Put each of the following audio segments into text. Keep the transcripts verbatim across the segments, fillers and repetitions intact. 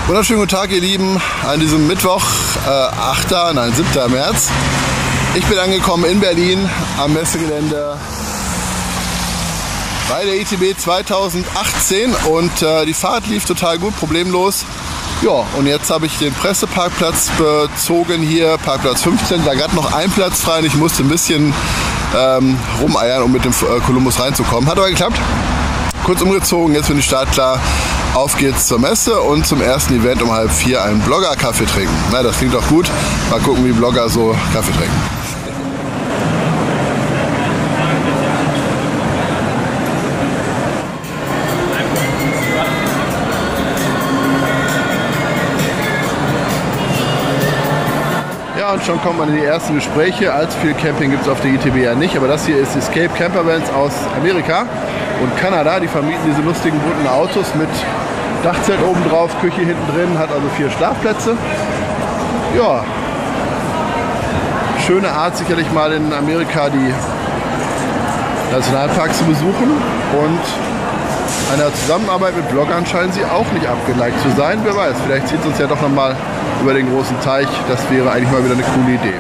Wunderschönen guten Tag, ihr Lieben, an diesem Mittwoch, äh, achter, nein, siebter März. Ich bin angekommen in Berlin am Messegelände bei der I T B zweitausendachtzehn und äh, die Fahrt lief total gut, problemlos. Ja, und jetzt habe ich den Presseparkplatz bezogen hier, Parkplatz fünfzehn, da gerade noch ein Platz frei und ich musste ein bisschen ähm, rumeiern, um mit dem äh, Columbus reinzukommen. Hat aber geklappt. Kurz umgezogen, jetzt bin ich startklar. Auf geht's zur Messe und zum ersten Event um halb vier einen Blogger-Kaffee trinken. Na, das klingt doch gut. Mal gucken, wie Blogger so Kaffee trinken. Ja, und schon kommt man in die ersten Gespräche. Allzu viel Camping gibt es auf der I T B ja nicht, aber das hier ist Escape Campervans aus Amerika und Kanada. Die vermieten diese lustigen bunten Autos mit Dachzelt oben drauf, Küche hinten drin, hat also vier Schlafplätze. Ja, schöne Art sicherlich mal in Amerika die Nationalparks zu besuchen und einer Zusammenarbeit mit Bloggern scheinen sie auch nicht abgeneigt zu sein. Wer weiß, vielleicht zieht es uns ja doch nochmal über den großen Teich. Das wäre eigentlich mal wieder eine coole Idee.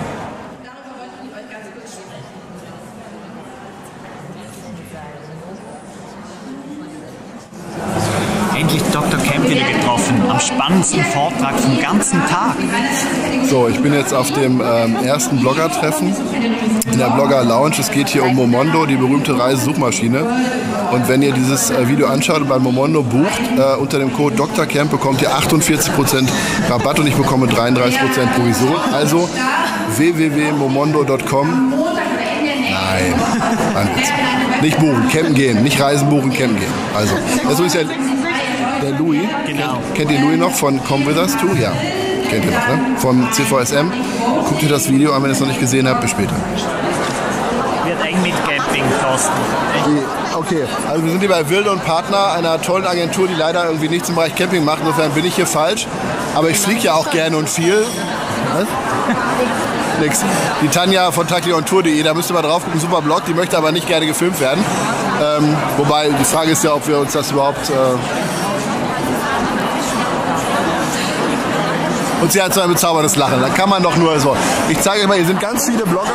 Endlich Doktor Camp wieder getroffen, am spannendsten Vortrag vom ganzen Tag. So, ich bin jetzt auf dem ähm, ersten Blogger-Treffen in der Blogger-Lounge. Es geht hier um Momondo, die berühmte Reisesuchmaschine. Und wenn ihr dieses äh, Video anschaut und bei Momondo bucht, äh, unter dem Code Doktor Camp bekommt ihr achtundvierzig Prozent Rabatt und ich bekomme dreiunddreißig Prozent Provision. Also w w w punkt momondo punkt com. Nein, nein, nicht buchen, campen gehen, nicht Reisen buchen, campen gehen. Also, das ist ja der Louis. Genau. Kennt ihr Louis noch von Come With Us To? Ja, kennt ihr noch, ne? Vom C V S M. Guckt ihr das Video an, wenn ihr es noch nicht gesehen habt, bis später. Wird eng mit Camping kosten. Okay, also wir sind hier bei Wilde und Partner, einer tollen Agentur, die leider irgendwie nichts im Bereich Camping macht. Insofern bin ich hier falsch. Aber ich fliege ja auch gerne und viel. Was? Nix. Die Tanja von taxileontour punkt de, da müsst ihr mal drauf gucken, super Blog, die möchte aber nicht gerne gefilmt werden. Ähm, wobei die Frage ist ja, ob wir uns das überhaupt... Äh und sie hat so ein bezauberndes Lachen, da kann man doch nur so. Ich zeige euch mal, hier sind ganz viele Blogger.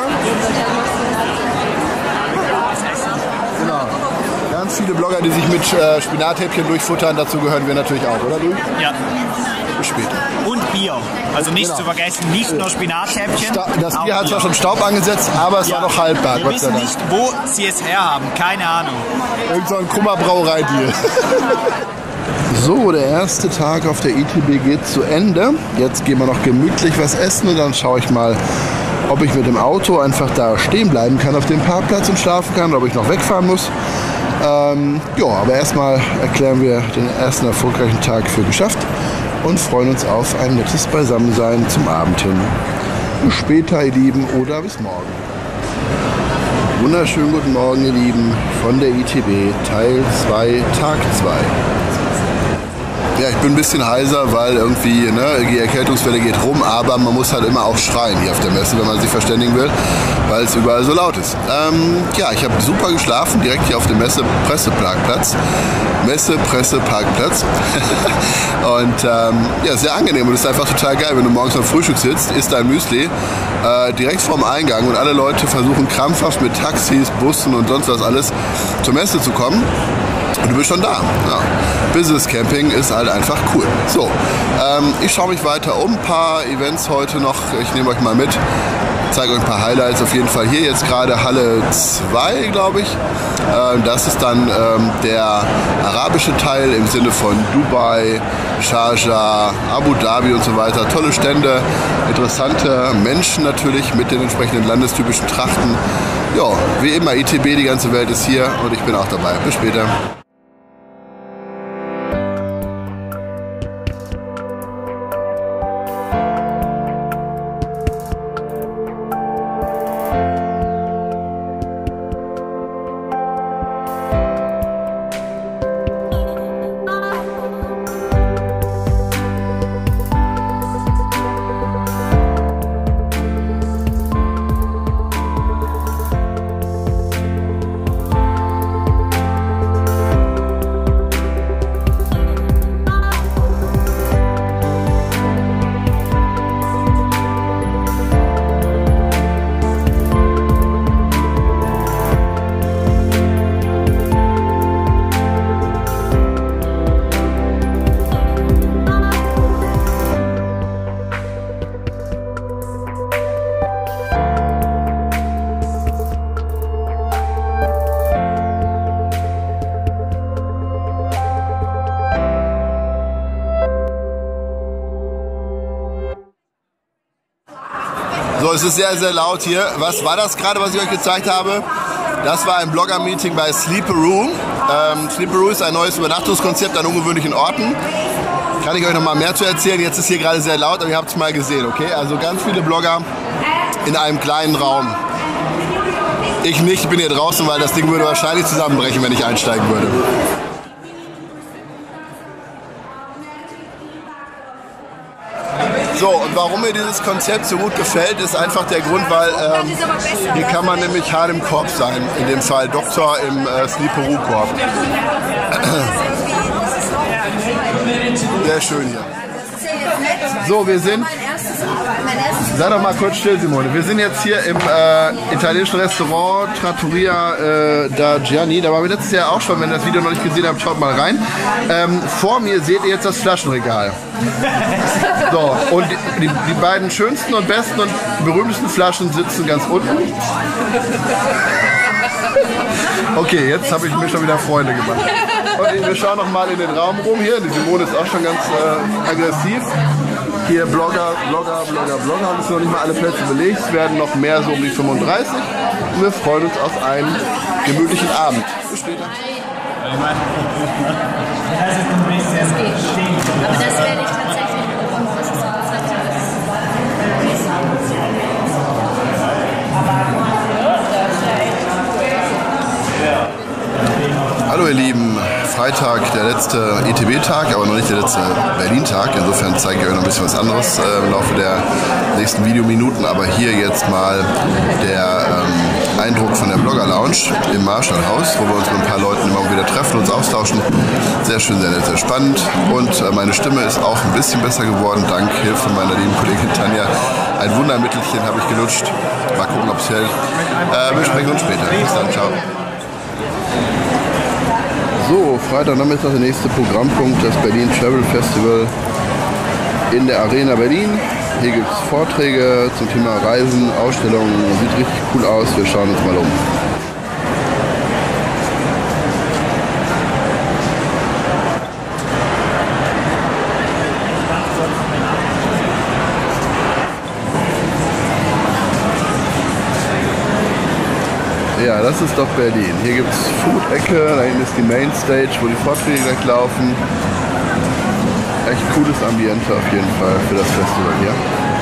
Genau. Ganz viele Blogger, die sich mit äh, Spinathäppchen durchfuttern, dazu gehören wir natürlich auch, oder du? Ja. Bis später. Und Bier. Also nicht Genau. zu vergessen, nicht nur Spinathäppchen. Das Bier hat zwar schon Staub angesetzt, aber es ja. war noch haltbar. Wir Gott sei wissen Dank. nicht, wo sie es herhaben. Keine Ahnung. Irgend so ein krummer Brauereideal. So, der erste Tag auf der I T B geht zu Ende. Jetzt gehen wir noch gemütlich was essen und dann schaue ich mal, ob ich mit dem Auto einfach da stehen bleiben kann auf dem Parkplatz und schlafen kann, oder ob ich noch wegfahren muss. Ähm, ja, aber erstmal erklären wir den ersten erfolgreichen Tag für geschafft und freuen uns auf ein nettes Beisammensein zum Abend hin. Bis später, ihr Lieben, oder bis morgen. Wunderschönen guten Morgen, ihr Lieben, von der I T B, Teil zwei, Tag zwei. Ja, ich bin ein bisschen heiser, weil irgendwie ne, die Erkältungswelle geht rum, aber man muss halt immer auch schreien hier auf der Messe, wenn man sich verständigen will, weil es überall so laut ist. Ähm, ja, ich habe super geschlafen, direkt hier auf dem Messe-Presseparkplatz. Messe-Presse-Parkplatz. Und ähm, ja, sehr angenehm und es ist einfach total geil, wenn du morgens am Frühstück sitzt, isst dein Müsli äh, direkt vorm Eingang und alle Leute versuchen krampfhaft mit Taxis, Bussen und sonst was alles zur Messe zu kommen. Und du bist schon da. Ja. Business Camping ist halt einfach cool. So, ähm, ich schaue mich weiter um. Ein paar Events heute noch. Ich nehme euch mal mit. Zeige euch ein paar Highlights. Auf jeden Fall hier jetzt gerade Halle zwei, glaube ich. Ähm, das ist dann ähm, der arabische Teil im Sinne von Dubai, Sharjah, Abu Dhabi und so weiter. Tolle Stände, interessante Menschen natürlich mit den entsprechenden landestypischen Trachten. Ja, wie immer, I T B, die ganze Welt ist hier und ich bin auch dabei. Bis später. So, es ist sehr, sehr laut hier. Was war das gerade, was ich euch gezeigt habe? Das war ein Blogger-Meeting bei Sleeperoo. Ähm, Sleeperoo ist ein neues Übernachtungskonzept an ungewöhnlichen Orten. Kann ich euch noch mal mehr zu erzählen. Jetzt ist hier gerade sehr laut, aber ihr habt es mal gesehen, okay? Also ganz viele Blogger in einem kleinen Raum. Ich nicht, ich bin hier draußen, weil das Ding würde wahrscheinlich zusammenbrechen, wenn ich einsteigen würde. So, und warum mir dieses Konzept so gut gefällt, ist einfach der Grund, weil ähm, hier kann man nämlich hart im Korb sein. In dem Fall Doktor im äh, Sleeperoo-Korb. Sehr schön hier. So, wir sind... Sei doch mal kurz still, Simone. Wir sind jetzt hier im äh, italienischen Restaurant Trattoria äh, da Gianni. Da waren wir letztes Jahr auch schon. Wenn ihr das Video noch nicht gesehen habt, schaut mal rein. Ähm, vor mir seht ihr jetzt das Flaschenregal. So, und die, die, die beiden schönsten und besten und berühmtesten Flaschen sitzen ganz unten. Okay, jetzt habe ich mir schon wieder Freunde gemacht. Und wir schauen noch mal in den Raum rum hier. Die Simone ist auch schon ganz äh, aggressiv. Hier Blogger, Blogger, Blogger, Blogger. Es sind noch nicht mal alle Plätze belegt. Es werden noch mehr, so um die fünfunddreißig. Und wir freuen uns auf einen gemütlichen Abend. Bis später. Das ist ein bisschen stinkt. Aber das werde ich tatsächlich bekommen. Das ist auch Hallo ihr Lieben, Freitag, der letzte E T B-Tag, aber noch nicht der letzte Berlin-Tag. Insofern zeige ich euch noch ein bisschen was anderes äh, im Laufe der nächsten Videominuten. Aber hier jetzt mal der ähm, Eindruck von der Blogger-Lounge im Marshallhaus, wo wir uns mit ein paar Leuten immer wieder treffen, uns austauschen. Sehr schön, sehr nett, sehr spannend. Und äh, meine Stimme ist auch ein bisschen besser geworden, dank Hilfe meiner lieben Kollegin Tanja. Ein Wundermittelchen habe ich gelutscht. Mal gucken, ob es hält. Äh, wir sprechen uns später. Bis dann, ciao. So, Freitagnachmittag, der nächste Programmpunkt, das Berlin Travel Festival in der Arena Berlin. Hier gibt es Vorträge zum Thema Reisen, Ausstellungen, sieht richtig cool aus, wir schauen uns mal um. Ja, das ist doch Berlin. Hier gibt es Food-Ecke, da hinten ist die Mainstage, wo die Vorträge gleich laufen. Echt cooles Ambiente auf jeden Fall für das Festival hier.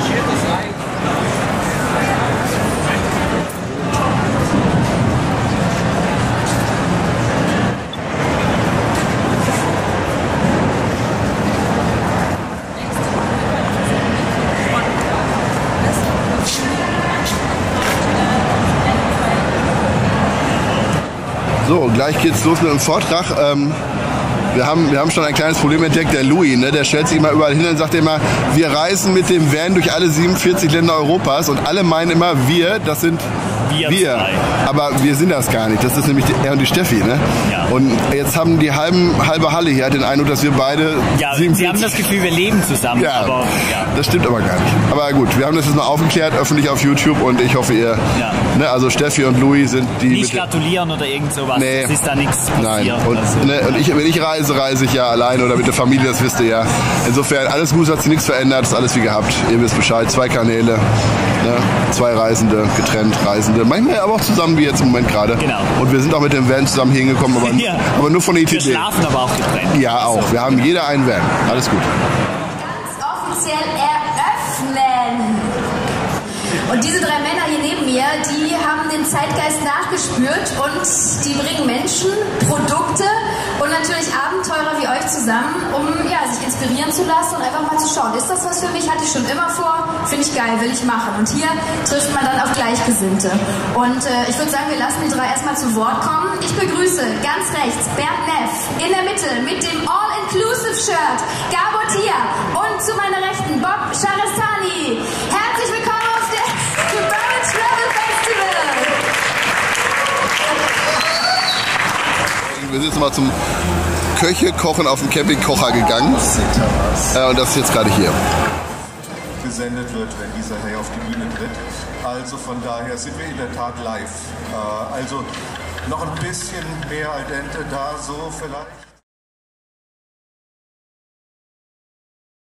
So, gleich geht's los mit dem Vortrag. Ähm, wir, haben, wir haben schon ein kleines Problem entdeckt, der Louis, ne? Der stellt sich immer überall hin und sagt immer, wir reisen mit dem Van durch alle siebenundvierzig Länder Europas und alle meinen immer, wir, das sind wir. wir. Aber wir sind das gar nicht. Das ist nämlich die, er und die Steffi, ne? Ja. Und jetzt haben die halben, halbe Halle hier den Eindruck, dass wir beide ja, sie haben das Gefühl, wir leben zusammen. Ja, aber, ja. Das stimmt aber gar nicht. Aber gut, wir haben das jetzt mal aufgeklärt, öffentlich auf YouTube und ich hoffe, ihr, ja. ne, also Steffi und Louis sind die... Nicht gratulieren oder irgend sowas, nee. Es ist da nichts passiert. Nein, und, also. ne, und ich, wenn ich reise, reise ich ja alleine oder mit der Familie, das wisst ihr ja. Insofern, alles gut, hat sich nichts verändert, ist alles wie gehabt. Ihr wisst Bescheid, zwei Kanäle, ne, zwei Reisende, getrennt Reisende, manchmal aber auch zusammen, wie jetzt im Moment gerade. Genau. Und wir sind auch mit dem Van zusammen hingekommen, aber, ja. aber nur von der E T B. Wir schlafen aber auch getrennt. Ja, auch. So. Wir haben jeder einen Van. Alles gut. Ganz offiziell eröffnen. Und diese drei Männer hier neben mir, die haben den Zeitgeist nachgespürt und die bringen Menschen, Produkte und natürlich Abenteurer wie euch zusammen, um ja, sich inspirieren zu lassen und einfach mal zu schauen, ist das was für mich? Hatte ich schon immer vor, finde ich geil, will ich machen. Und hier trifft man dann auf Gleichgesinnte. Und äh, ich würde sagen, wir lassen die drei erstmal zu Wort kommen. Ich begrüße ganz rechts Bernd Neff, in der Mitte mit dem All-Inclusive-Shirt Gabor Tia und zu meiner Rechten Bob Sharestani. Herzlich willkommen auf der Berlin Travel Festival. Wir sind jetzt mal zum Köche kochen auf dem Campingkocher gegangen. Äh, und das ist jetzt gerade hier. Gesendet wird, wenn dieser Herr auf die Bühne tritt. Also von daher sind wir in der Tat live. Äh, also noch ein bisschen mehr al dente da, so vielleicht.